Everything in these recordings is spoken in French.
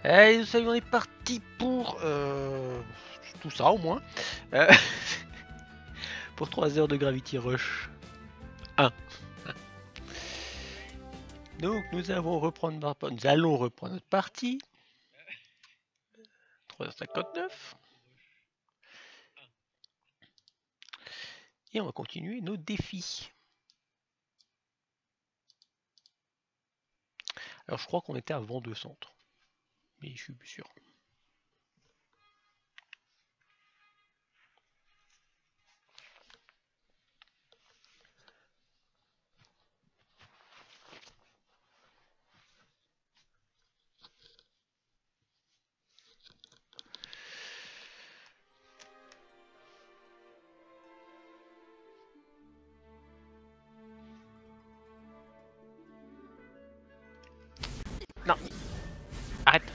Allez, salut, on est parti pour tout ça au moins. Euh, pour 3 heures de Gravity Rush 1. Donc nous allons reprendre notre partie. 3h59. Et on va continuer nos défis. Alors je crois qu'on était à vent de centre. Mais je suis plus sûr. Non, arrête.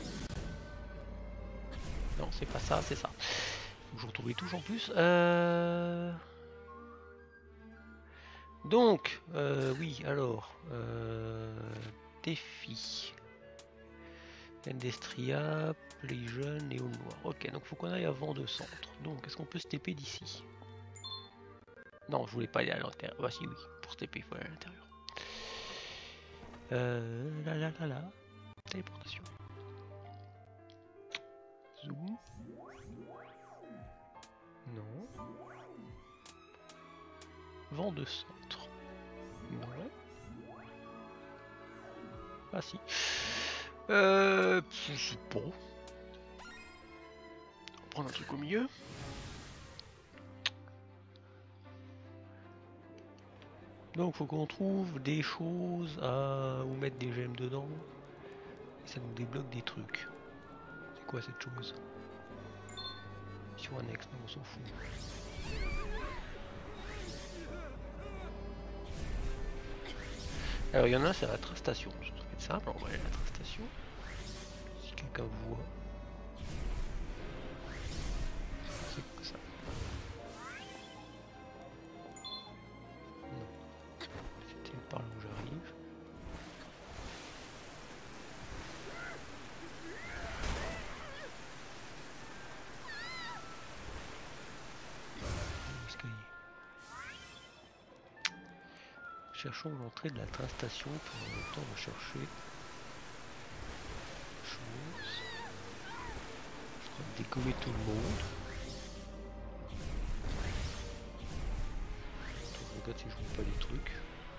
Non, c'est pas ça, c'est ça. Faut que je retrouve les touches en plus. Donc, oui, alors, défi. Endestria, Legion et au noir. Ok, donc faut qu'on aille à vent de centre. Donc, est-ce qu'on peut se TP d'ici? Non, je voulais pas aller à l'intérieur. Bah si, oui, pour se TP, il faut aller à l'intérieur. Là. Téléportation. Zoom. Non. Vent de centre. Non. Ah si. Je sais pas. On va prendre un truc au milieu. Donc faut qu'on trouve des choses à où mettre des gemmes dedans. Et ça nous débloque des trucs. C'est quoi cette chose? Sur annexe, non on s'en fout. Alors il y en a un, c'est la train station. Ça va être simple, on va aller à la train station. Si quelqu'un voit. C'est quoi ça? Non. C'était par là où j'arrive. L'escalier. Cherchons l'entrée de la train station pour le temps de chercher. Chose. Je crois dégommer tout le monde. Je regarde si je vois pas des trucs.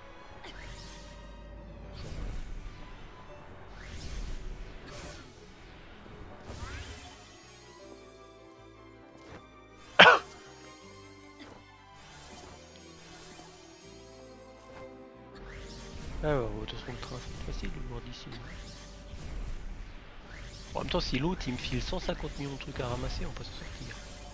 Alors, de toute façon, le train c'est facile de le voir d'ici. En même temps, si l'autre il me file 150 millions de trucs à ramasser, on peut s'en sortir.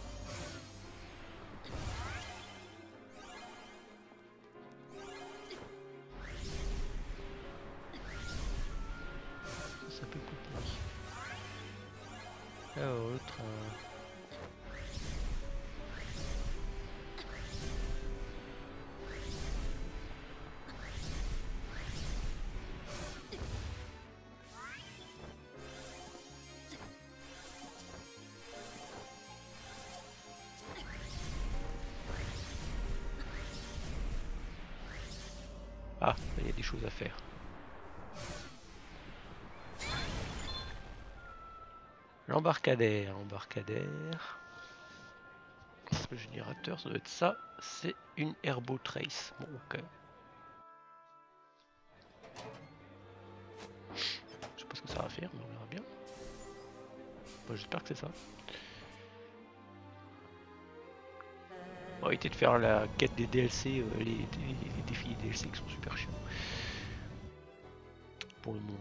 Ça peut compliquer. Alors, le train. Ah, il y a des choses à faire. L'embarcadère, Le générateur, ça doit être ça. C'est une Herbo Trace. Bon, ok. Je sais pas ce que ça va faire, mais on verra bien. Bon, j'espère que c'est ça. On va éviter de faire la quête des DLC, les défis des DLC qui sont super chiants. Pour le moment.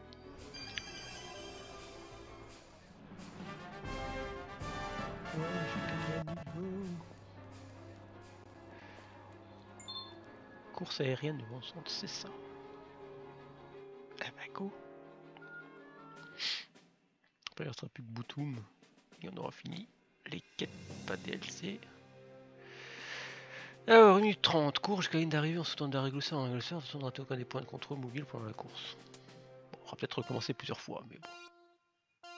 Course aérienne de bon centre, c'est ça. Eh ben go. Après il ne restera plus que Boutoum. Et on aura fini les quêtes pas DLC. Alors 1 minute 30, cours jusqu'à la ligne d'arrivée en sautant d'un réglisseur en réglisseur, façon de rater aucun des points de contrôle mobile pendant la course. Bon, on va peut-être recommencer plusieurs fois, mais bon.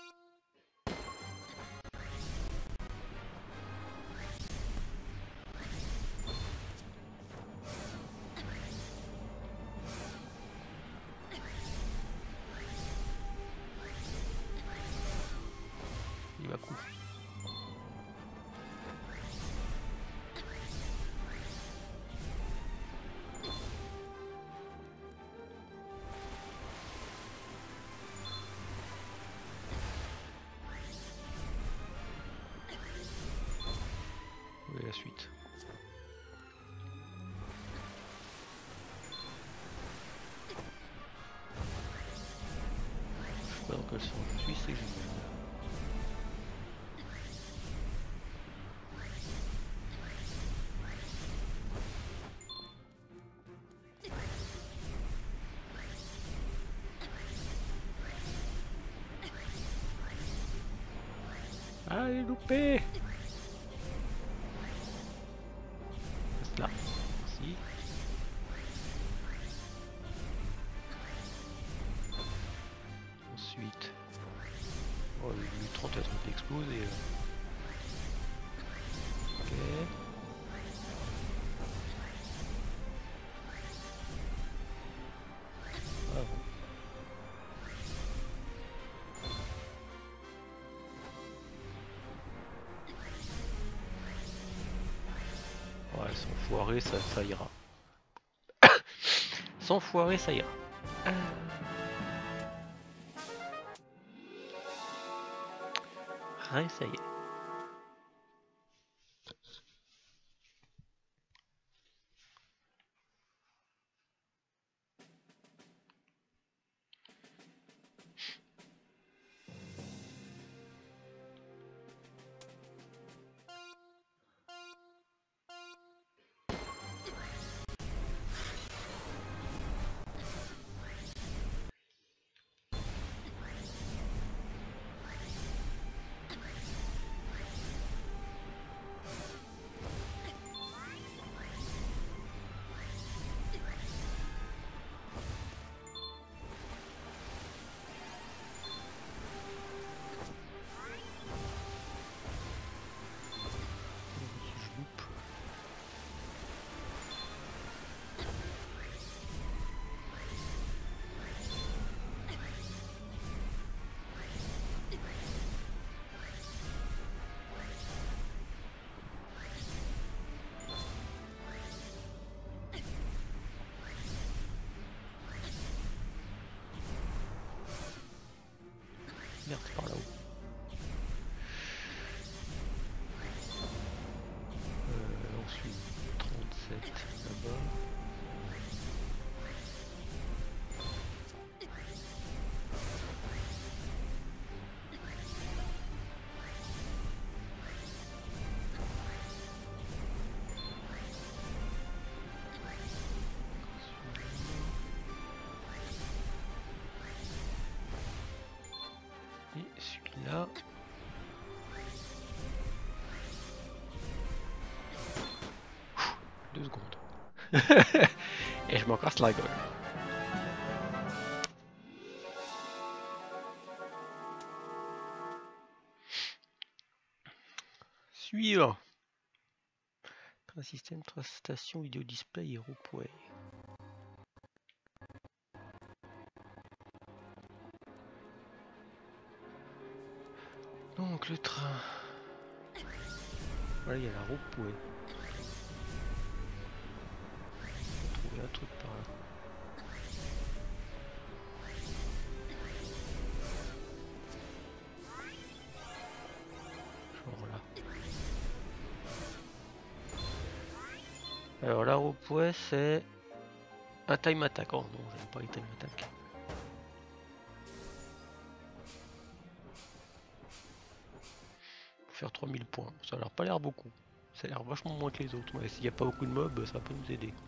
qu'elle sort je suis, c'est génial. Ah, il est loupé. Reste là. Merci. Ensuite... Oh, le 30 va trop exploser. Ok. Ah bon. Ouais, sans foirer, ça ira. Sans foirer, ça ira. Ouais, ça y est. Merde, par là-haut. Ensuite, 37 là-bas. Et celui-là. Deux secondes. Et je m'en casse la gueule. Suivant. Un système, station, vidéo display et Ropeway. Donc le train. Voilà, il y a la Ropeway. On va trouver un truc par là. Genre là. Alors la Ropeway c'est un time attack. Oh non, j'aime pas les time attack. Faire 3000 points, ça a l'air pas l'air beaucoup. Ça a l'air vachement moins que les autres. Mais s'il n'y a pas beaucoup de mobs, ça peut nous aider.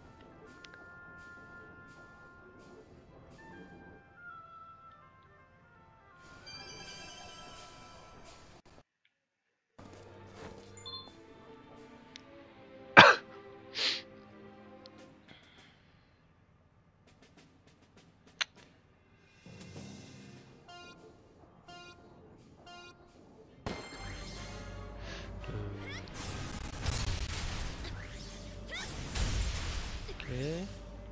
Ok.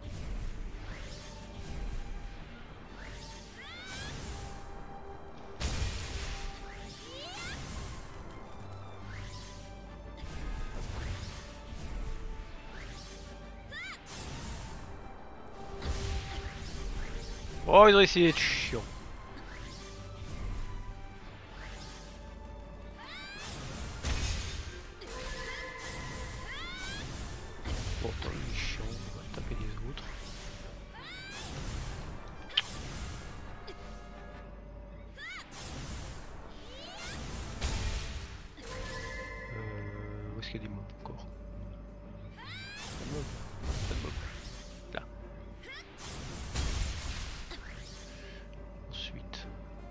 Oh, ils ont essayé d'être chiants. Bon, attends, il est chiant, on va taper les autres. qu'il y a des mobs encore? Pas de mobs. Pas de mobs. Là. Ensuite.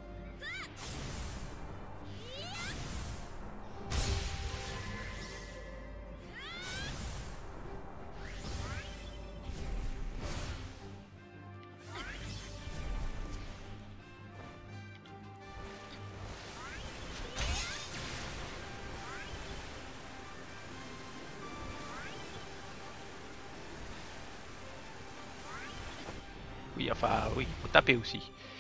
Oui, enfin, oui, faut taper aussi.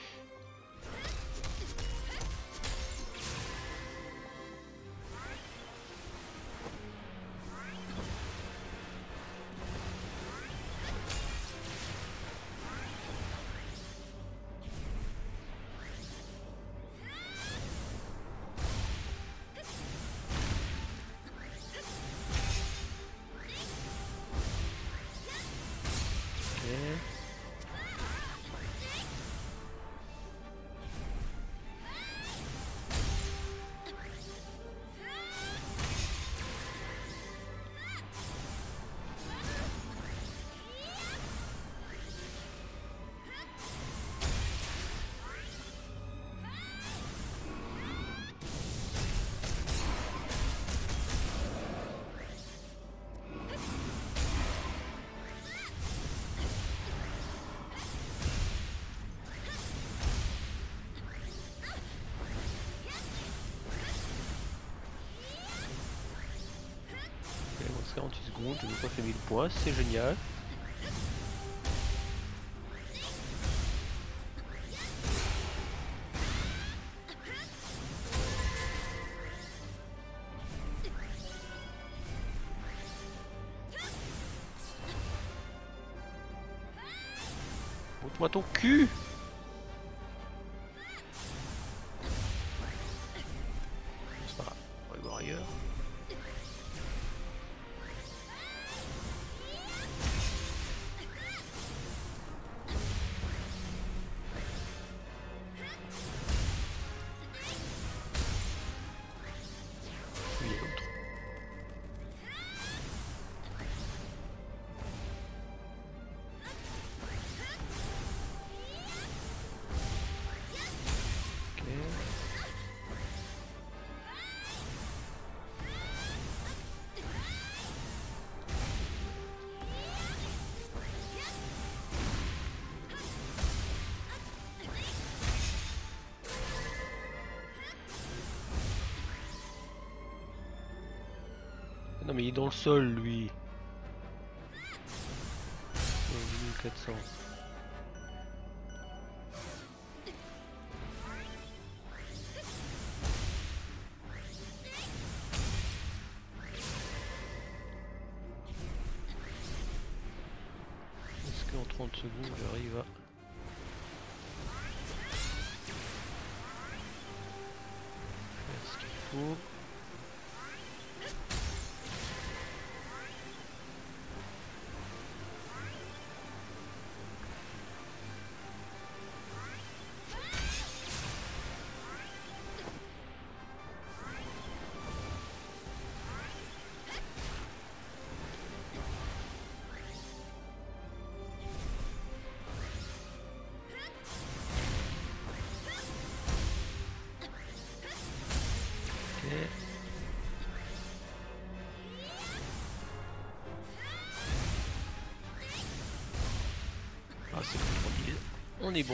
Ok, on se 48 secondes, je n'ai pas fait 1000 points, c'est génial. Montre-moi ton cul! C'est pas grave, on va aller voir ailleurs. Oui, il y a l'autre. Ok. Non mais il est dans le sol lui. 1400. Est-ce qu'en 30 secondes j'arrive à... faire ce qu'il faut? Ok. Ah c'est bon, 3000. On est bon.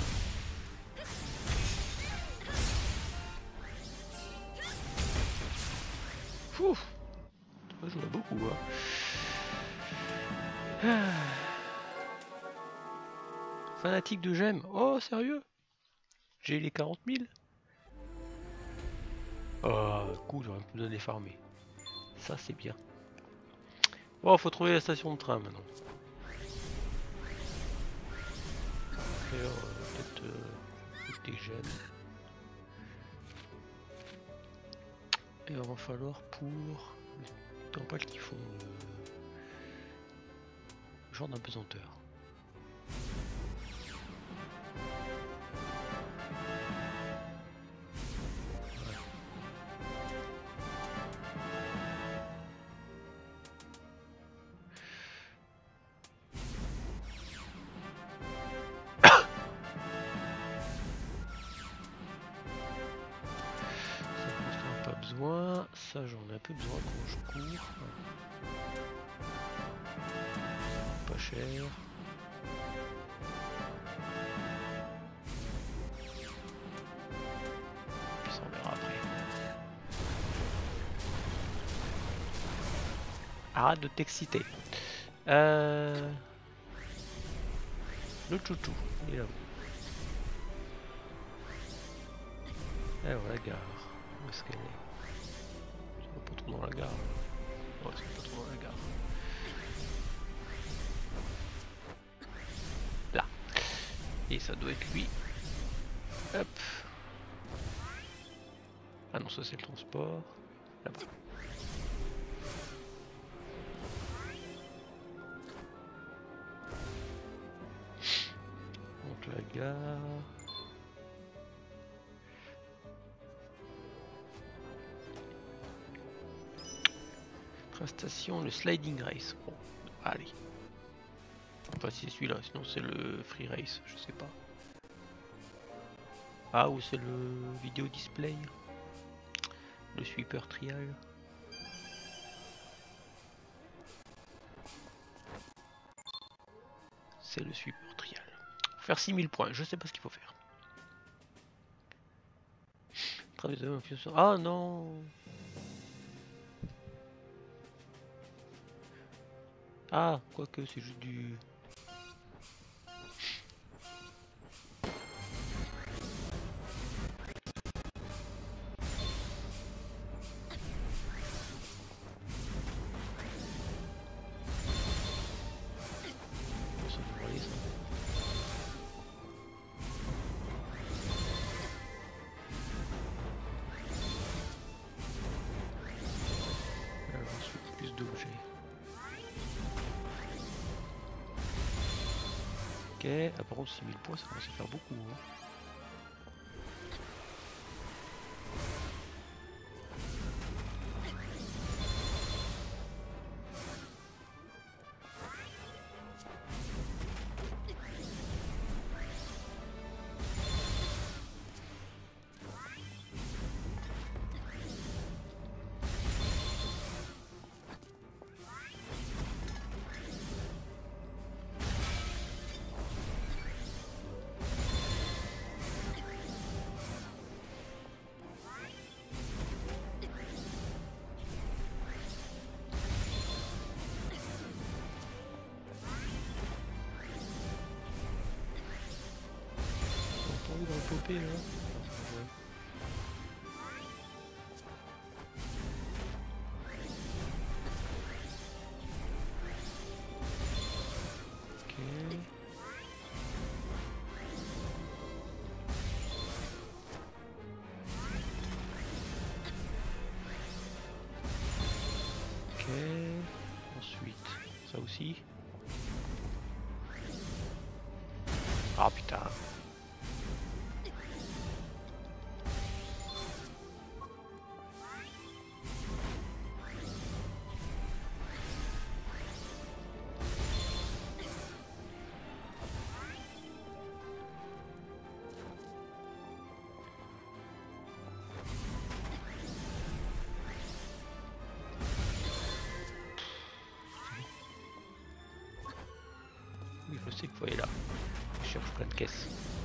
Ouf, j'en ai beaucoup hein. Fanatique de gemmes. Oh sérieux? J'ai les 40 000. Oh cool, j'aurais pu me donner farmer. Ça c'est bien. Bon, faut trouver la station de train maintenant. Faire peut-être des gemmes. Et il va falloir pour le temples qui font le genre d'apesanteur. ça j'en ai un peu besoin quand je cours. Pas cher. Puis ça on verra après. Arrête de t'exciter. Le chouchou, il est là-haut. Alors la gare, où est-ce qu'elle est? C'est pas trop dans la gare. Ouais, c'est pas trop dans la gare. Là. Et ça doit être lui. Hop. Ah non, ça c'est le transport. Là-bas. Donc la gare. Station, le sliding race. Bon, allez. Enfin, si c'est celui-là, sinon c'est le free race, je sais pas. Ah, ou c'est le vidéo display. Le sweeper trial. C'est le sweeper trial. Faut faire 6000 points, je sais pas ce qu'il faut faire. Ah non. Ah, quoique c'est juste du... Ça devrait aller, ça. Alors ensuite, plus d'objets. Ok, ah, par contre 6000 points ça commence à faire beaucoup. Hein. Dans le popé là. Ouais. Ok. Ok. Ensuite, ça aussi. Ah putain. Oui, je sais qu'il faut aller là. Je cherche plein de caisses.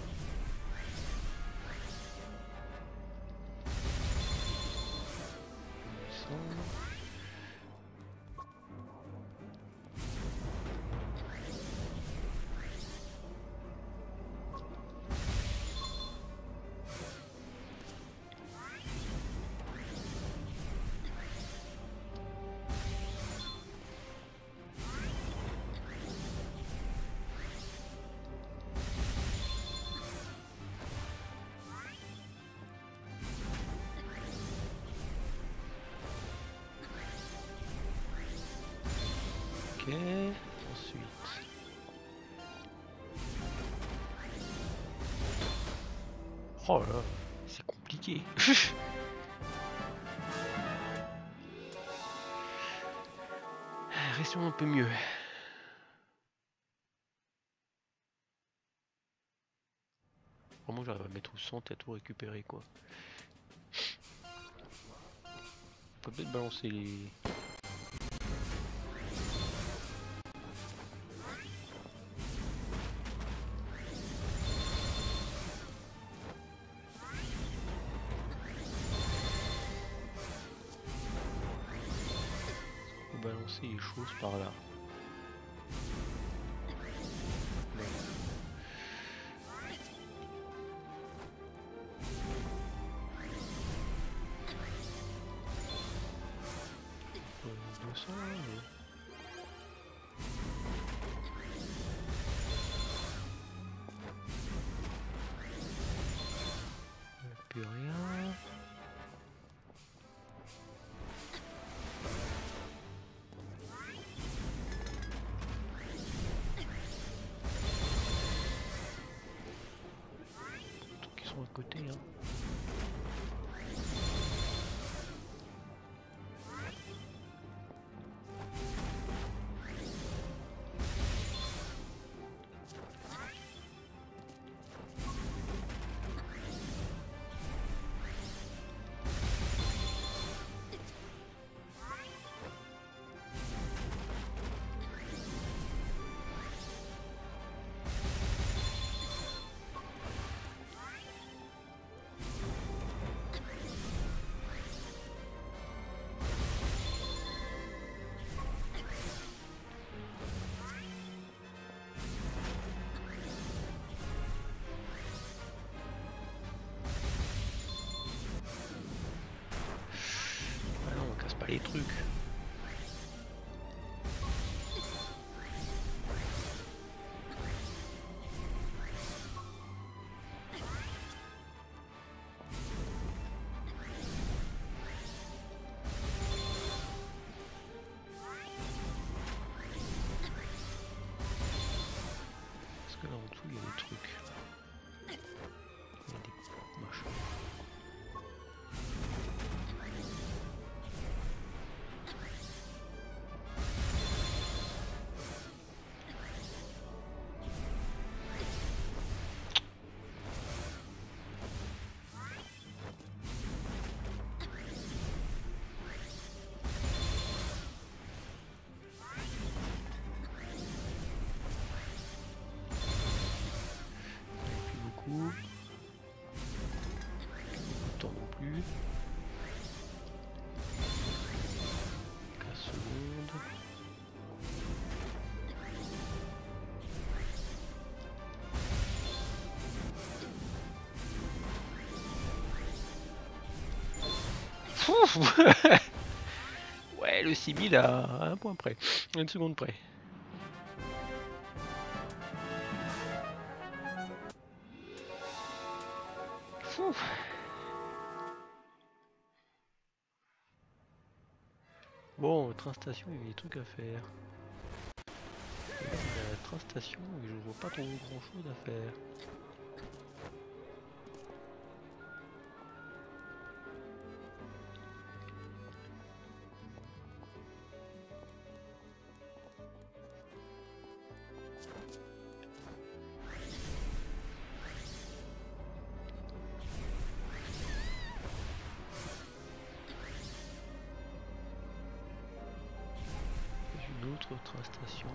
Ok, ensuite. Oh là, c'est compliqué. Restons un peu mieux. Vraiment, j'arrive à mettre au centre et à tout récupérer quoi. peut peut-être balancer les... On peut balancer les choses par là. Plus rien. Trucs qui sont à côté, hein. Ah non, on casse pas les trucs. Parce que là en dessous il y a des trucs. Il y a des machins. Plus beaucoup. Plus de temps non plus. 15 secondes. Ouf. Ouais, le 6000 à un point près. Une seconde près. Ouf. Bon, train station, il y a des trucs à faire. La train station, je vois pas trop grand chose à faire. Une autre train station.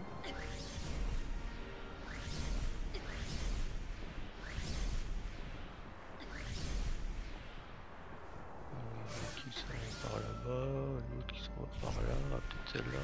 Qui s'en va par là-bas, l'autre qui s'en va par là, peut-être celle-là.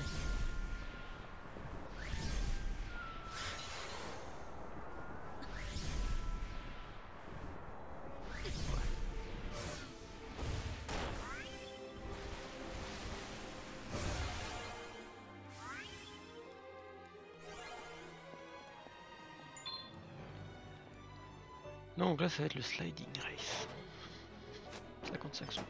Donc là ça va être le sliding race. 55 secondes.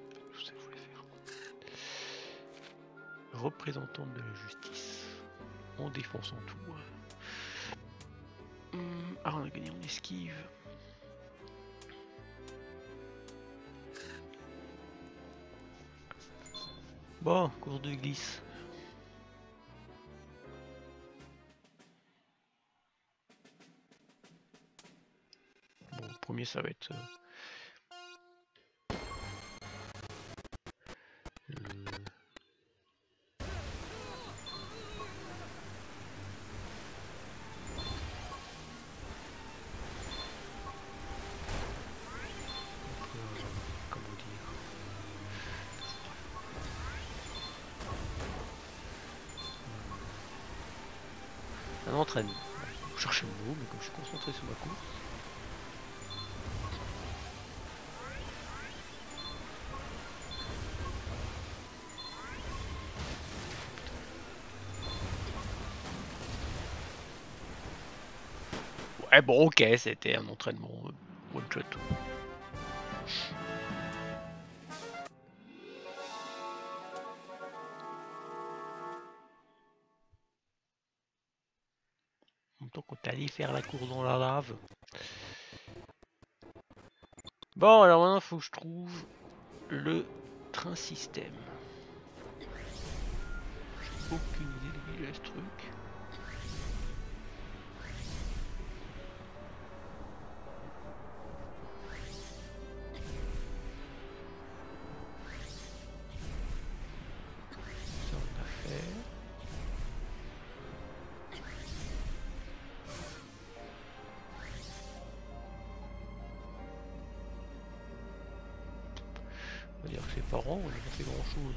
Représentante de la justice. en défonçant tout. Ah, on a gagné en esquive. Bon, course de glisse. Bon, le premier ça va être... comment dire, un entraînement. Je cherchais le mot, mais comme je suis concentré sur ma course. Ouais, bon, ok, c'était un entraînement one shot. En même temps qu'on est allé faire la course dans la lave. Bon, alors maintenant, il faut que je trouve le train système. J'ai aucune idée de où est ce truc. Ça, on a fait. On va dire que ses parents, on n'a pas fait grand chose.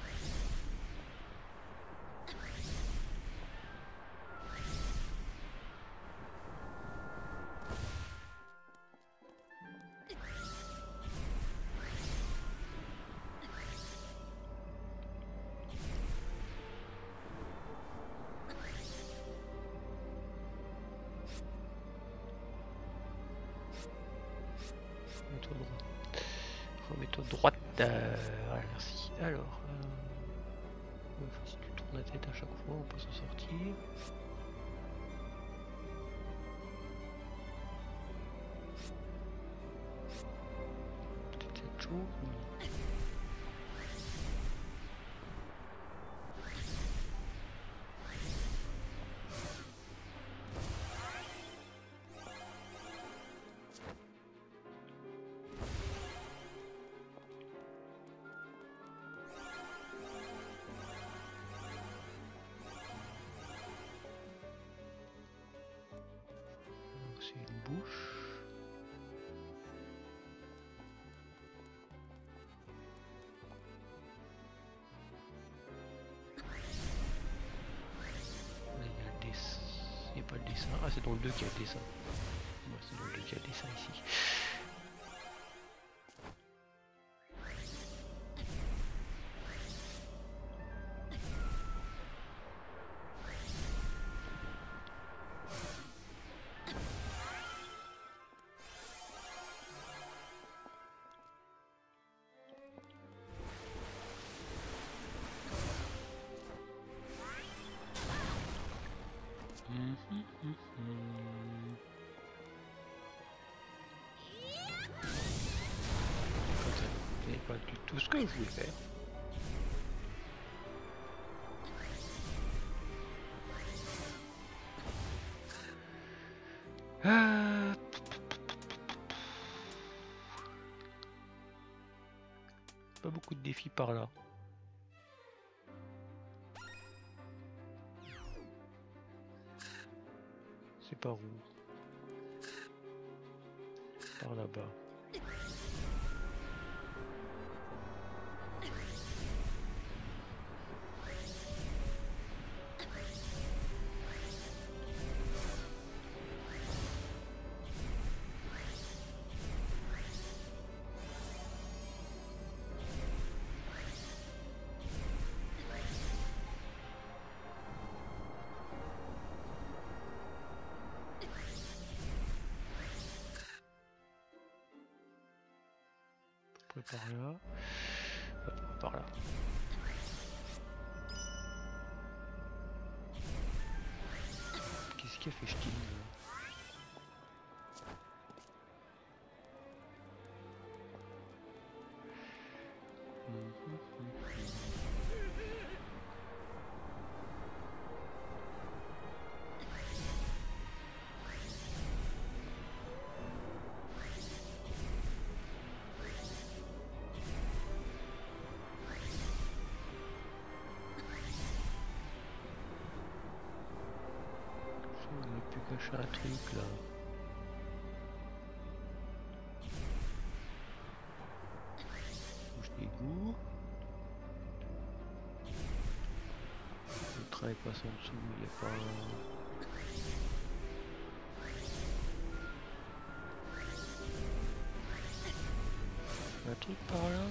Remets-toi droite. Voilà, merci. Alors, si tu tournes la tête à chaque fois, on peut s'en sortir. Peut-être cette chose. C'est une bouche. Là, il y a le dessin. Il n'y a pas le dessin. Ah, c'est dans le 2 qu'il y a le dessin. Ouais, c'est dans le 2 qu'il y a le dessin ici. C'est pas du tout ce que je voulais faire. Pas beaucoup de défis par là. C'est par où? Par là-bas. Par là. Hop, par là. qu'il a fait Steam on aurait pu cacher un truc là. Bouge d'égout. Le train passe en dessous, il n'y a pas un truc par là.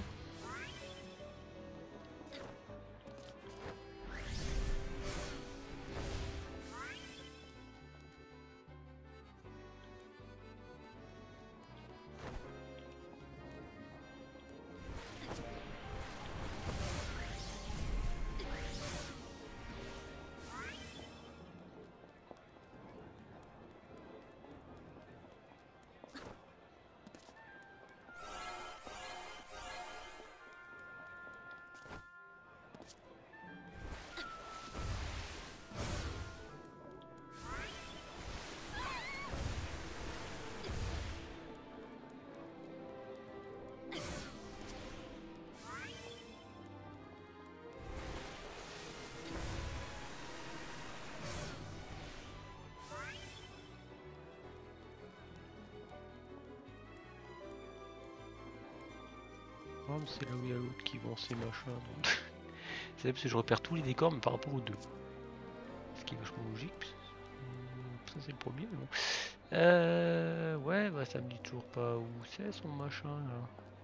C'est là où il y a l'autre qui vend ses machins. C'est parce que je repère tous les décors mais par rapport aux deux. Ce qui est vachement logique. Ça c'est le premier mais bon. Ouais bah ça me dit toujours pas où c'est son machin là.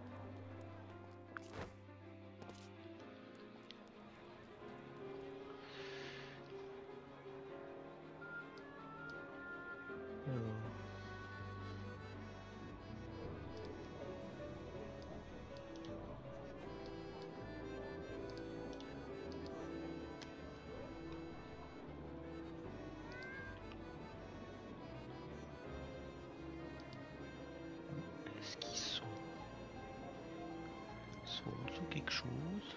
Est-ce qu'ils sont en dessous quelque chose?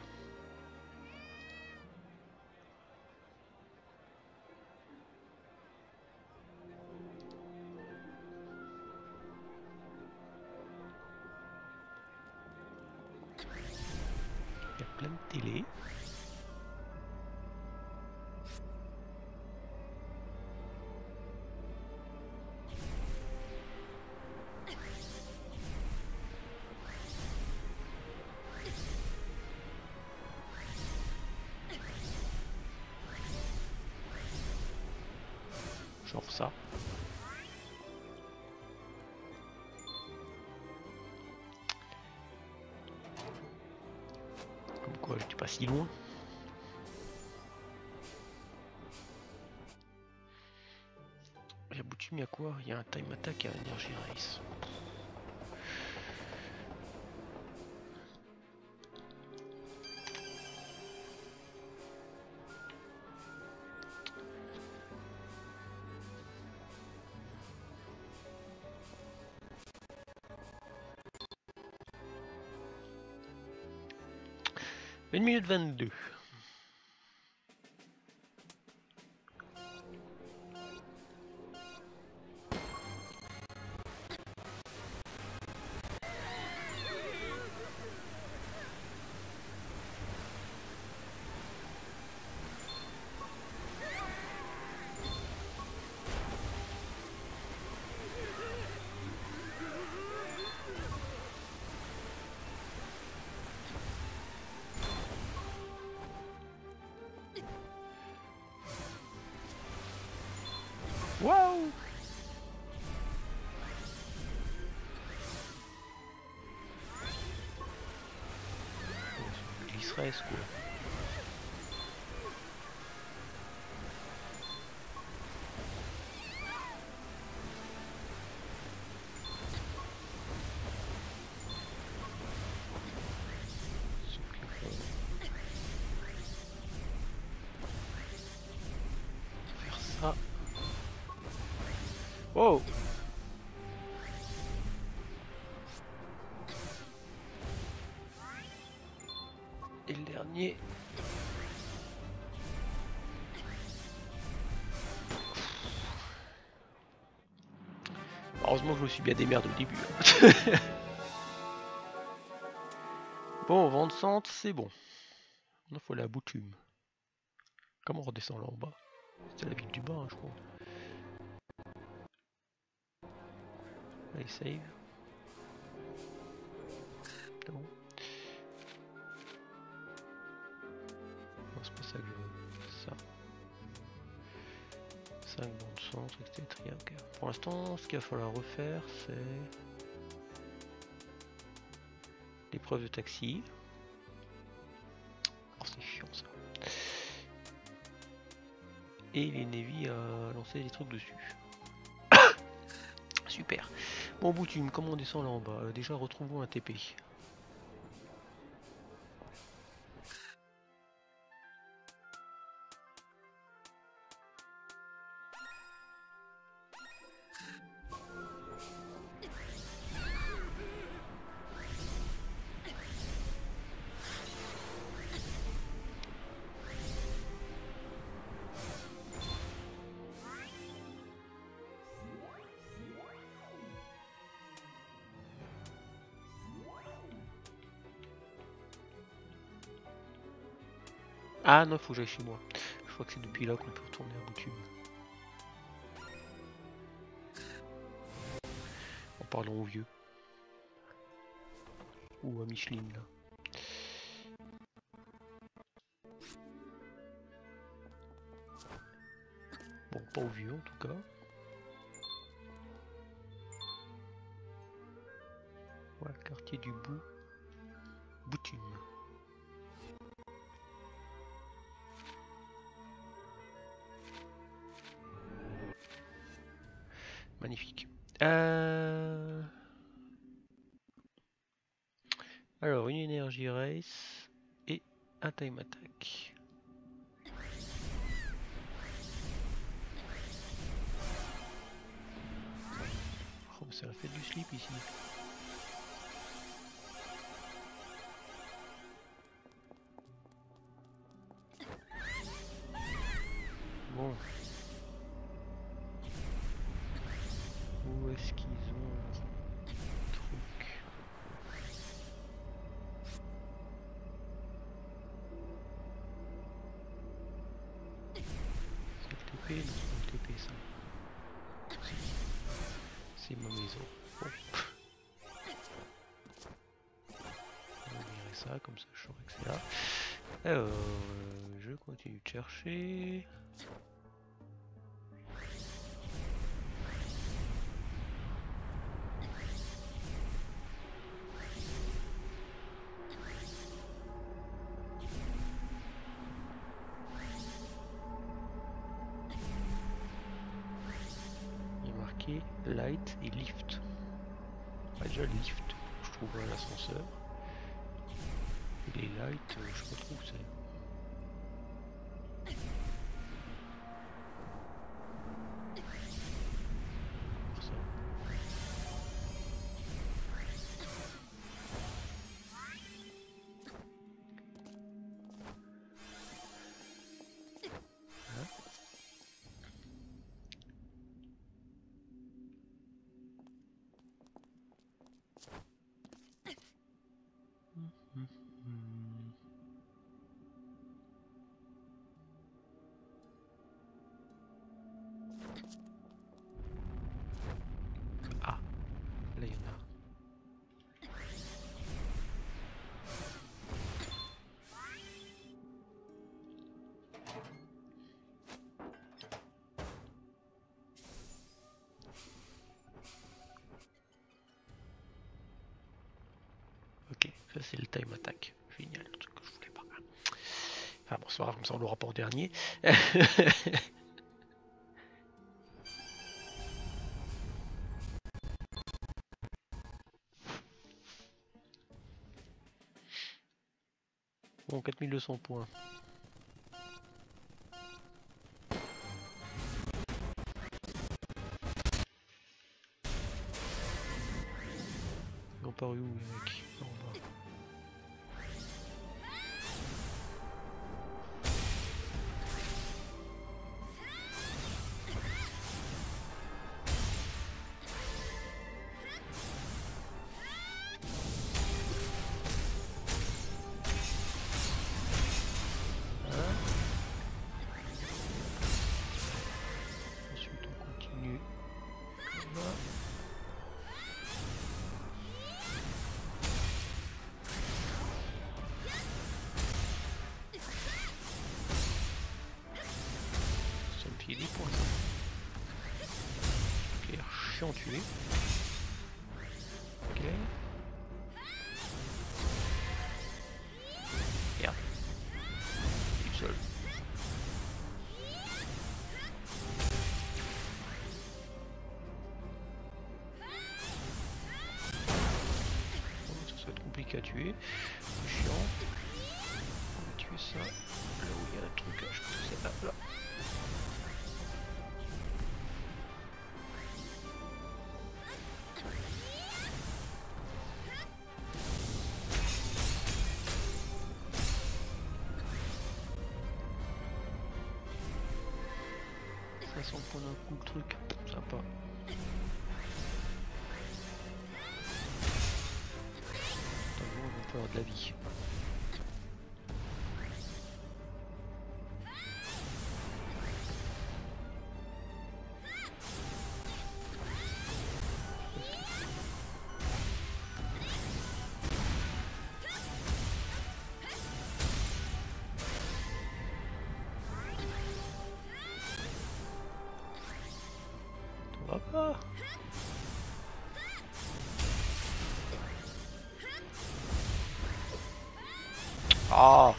Il y a plein de télé. Genre ça. Comme quoi j'étais pas si loin. J'ai abouti mis à quoi? Il y a un time attack et un energy race. Une minute 22. Waouh! Glisserait quoi. Faire ça. Et le dernier. Heureusement que je me suis bien démerdé au début. Bon, vent de centre, c'est bon. Il faut aller à Boutume. Comment on redescend là en bas? C'est la ville du bas, hein, je crois. Allez, save. C'est bon. Non, c'est pas ça que je veux. Ça. 5 dans le centre, etc. Okay. Pour l'instant, ce qu'il va falloir refaire, c'est l'épreuve de taxi. Oh, c'est chiant ça. Et les Navy à lancer des trucs dessus. Super. Bon, Boutume, comment on descend là en bas? Déjà, retrouvons un TP. Ah non, faut que j'aille chez moi. Je crois que c'est depuis là qu'on peut retourner à Boutume. En parlant aux vieux. Ou à Micheline là. Bon, pas aux vieux en tout cas. Ouais, quartier du Bout. Boutume. Magnifique. Alors, une énergie race et un time attack. Oh, c'est la fête du slip ici. Bon. Où est-ce qu'ils ont le truc? C'est le TP? Non, c'est le TP ça. C'est ma maison. Bon. On va virer ça, comme ça je saurai que c'est là. Alors, je continue de chercher. Il y a marqué light et lift. Ah, déjà lift, je trouve l'ascenseur. Et les lights, je sais pas trop où c'est. Ça. Hein? Ah, là il y en a. Ok, ça c'est le time attack. Génial, le truc que je voulais pas. Enfin bon, c'est pas grave, comme ça on l'aura pas en dernier. Bon, 4200 points. Ils ont paru où les mecs? En bas. qu'il y ait des points. Ok, chiant tué. Ok. Merde. Il est seul. Ça va être compliqué à tuer. Chiant. On va tuer ça. Là où il y a un truc, je pense que c'est là. Là. Ça s'en prend un coup le truc. Sympa. On va avoir de la vie. On va pas. Ah,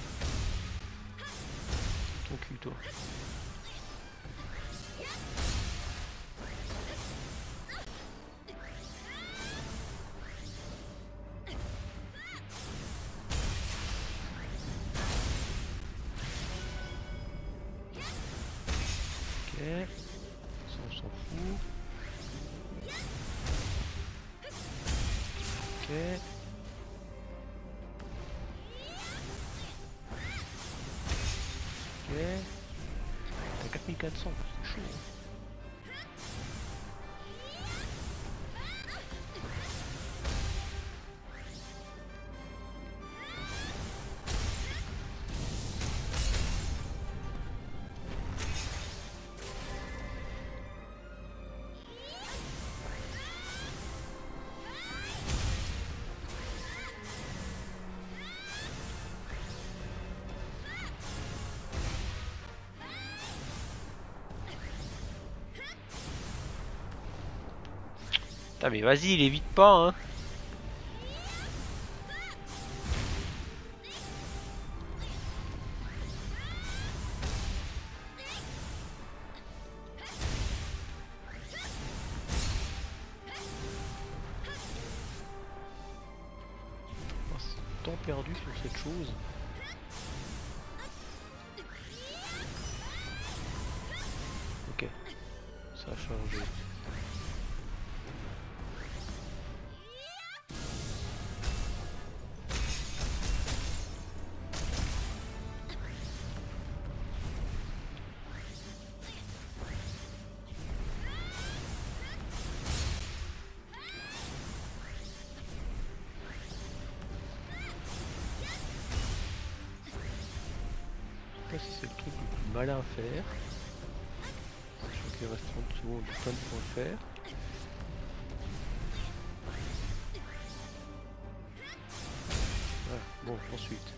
ton cul toi. Ok, ça on s'en fout. Ok. Ok. T'as 4400, c'est chaud. Putain mais vas-y, il évite pas hein. Temps perdu sur cette chose. Ok, ça a changé. Je sais pas si c'est le truc le plus malin à faire. Sachant qu'il reste 30 secondes, plein de points à faire. Voilà, bon, ensuite.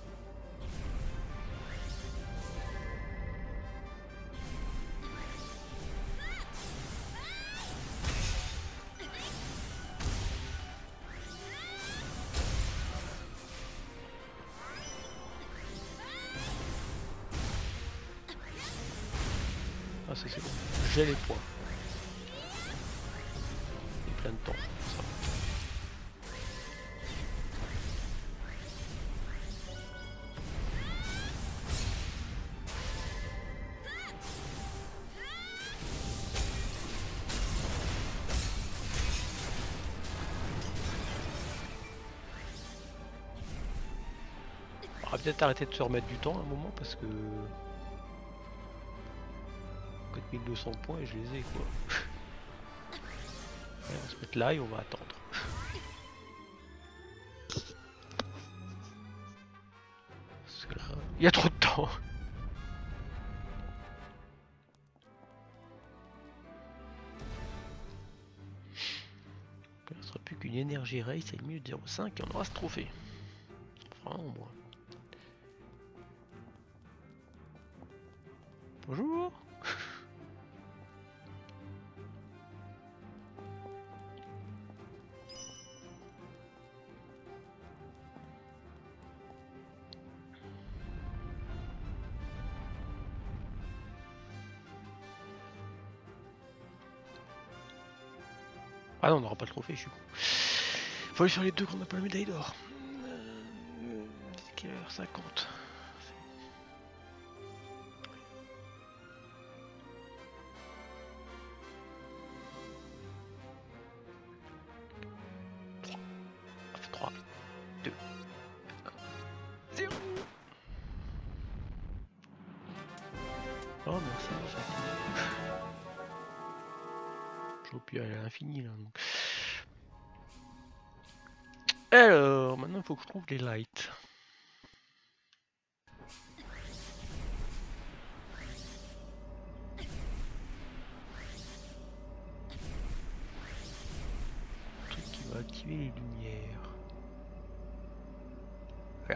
Ah ça c'est bon, j'ai les points. Et plein de temps, ça. On va peut-être arrêter de se remettre du temps à un moment parce que 4200 points et je les ai quoi. Allez, on va se mettre là et on va attendre. Parce que là, il y a trop de temps. Il ne sera plus qu'une énergie race à 1 minute 05 et on aura ce trophée. Vraiment moins. Bonjour. Ah non, on n'aura pas le trophée, je suis con. Faut aller sur les deux qu'on n'a pas la médaille d'or. Quelle heure 50. Oh merci, j'aurais pu aller à l'infini là donc. Alors maintenant il faut que je trouve les lights. Un truc qui va activer les lumières. Voilà.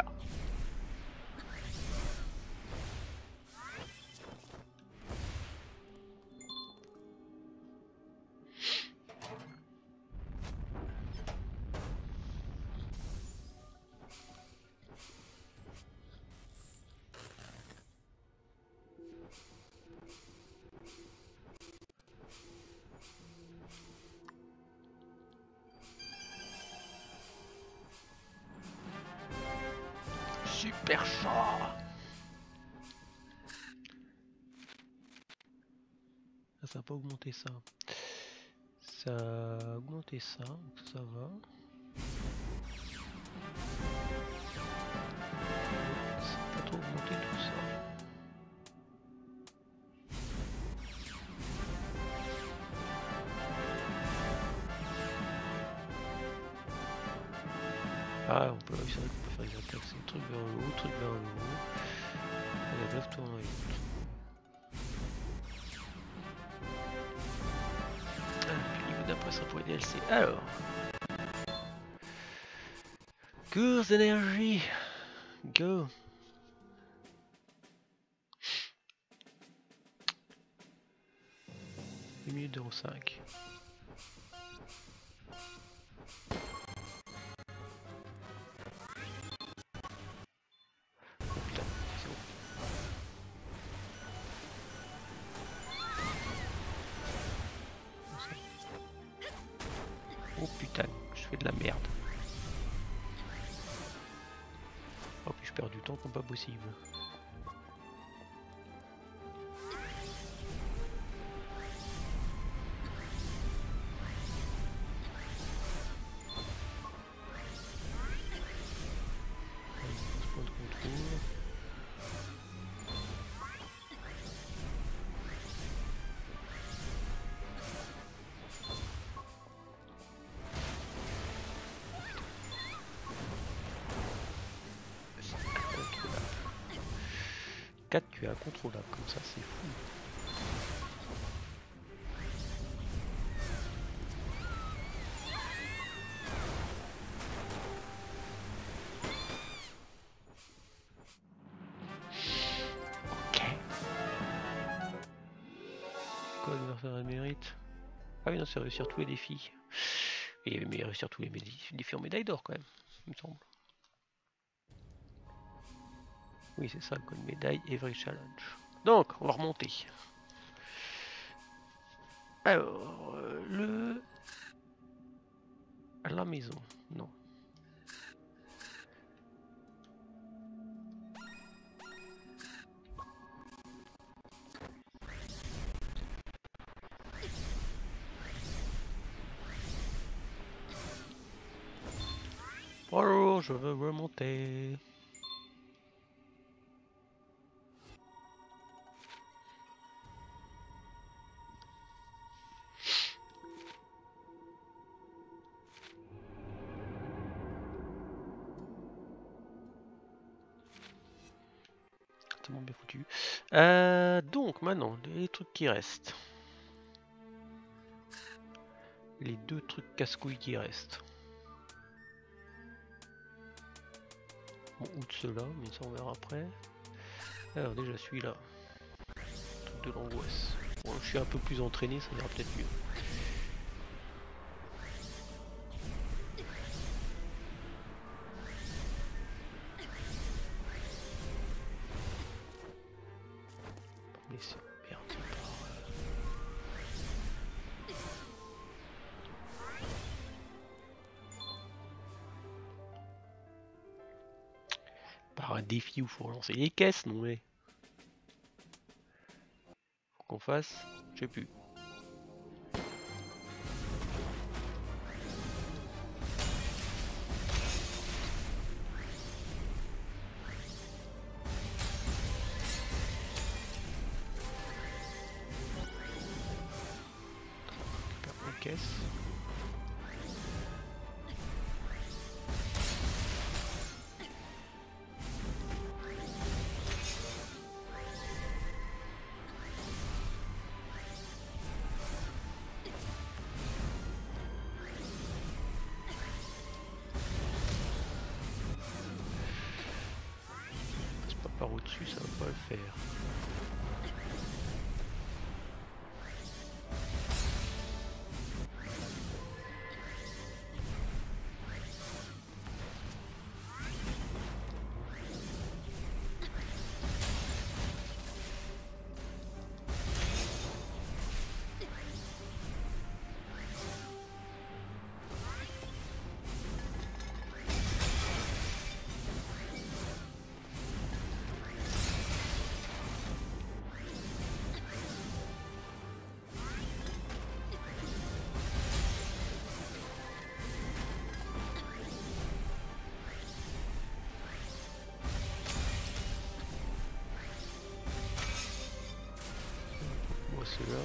Super chat. Ça n'a pas augmenté ça. Ça a augmenté ça, donc ça va. Ça n'a pas trop augmenté tout ça. Ah, on peut, c'est vrai qu'on peut faire des attaques, c'est truc vers le haut, truc vers le haut. Et la lève tourne en haut. Le niveau d'après sera pour les DLC. Alors, course d'énergie, go. Une minute 05. Oh putain, c'est bon. Oh putain, je fais de la merde. Oh puis je perds du temps comme pas possible. Point de contrôle. Incontrôlable. 4 QA incontrôlable comme ça, c'est fou. Le mérite. Ah oui non c'est réussir tous les défis. Et mais réussir tous les défis en médaille d'or quand même, il me semble. Oui c'est ça, une médaille every challenge. Donc on va remonter. Alors le à la maison, non. Bonjour, je veux remonter. C'est bon, bien foutu. Donc maintenant, les trucs qui restent. Les deux trucs casse-couilles qui restent. Bon, ou de ceux-là, mais ça on verra après. Alors déjà celui-là. Truc de l'angoisse. Bon, je suis un peu plus entraîné, ça ira peut-être mieux. Mais c'est perdu par... un défi où faut relancer les caisses, non mais. Faut qu'on fasse. Je sais plus. Caisse. Passe pas par au-dessus, ça va pas le faire. Cela.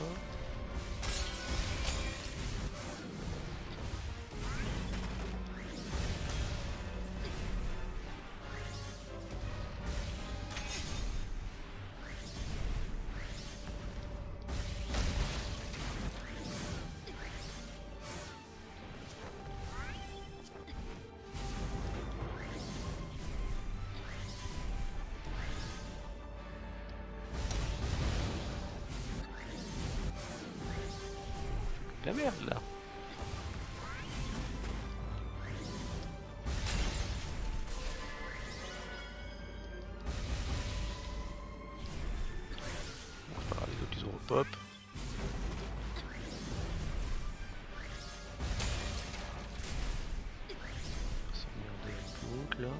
La merde là. Les autres ils ont repop. S'emmerder un peu là.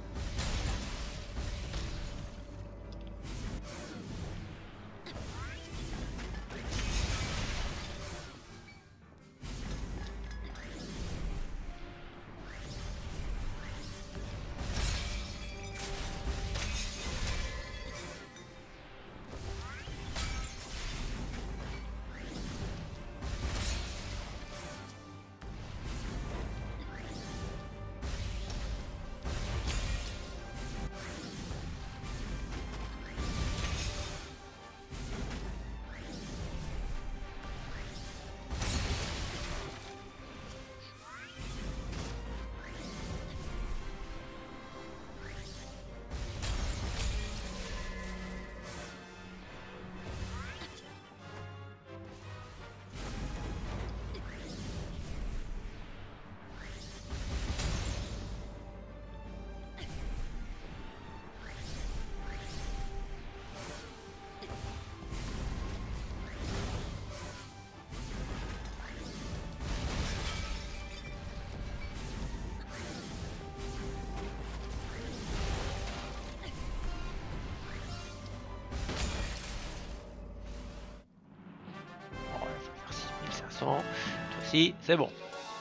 Si, c'est bon.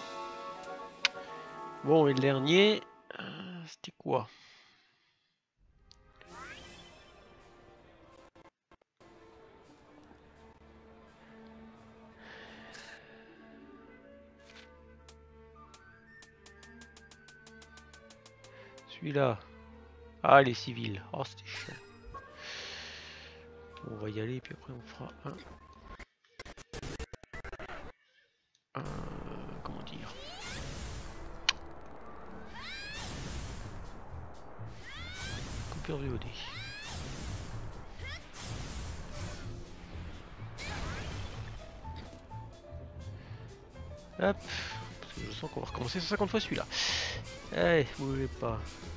Bon, et le dernier, c'était quoi? Celui-là. Ah, les civils. Oh, c'était chiant. On va y aller, puis après on fera un... comment dire? Coupure VOD. Hop. Parce que je sens qu'on va recommencer 150 fois celui-là. Allez, bougez pas.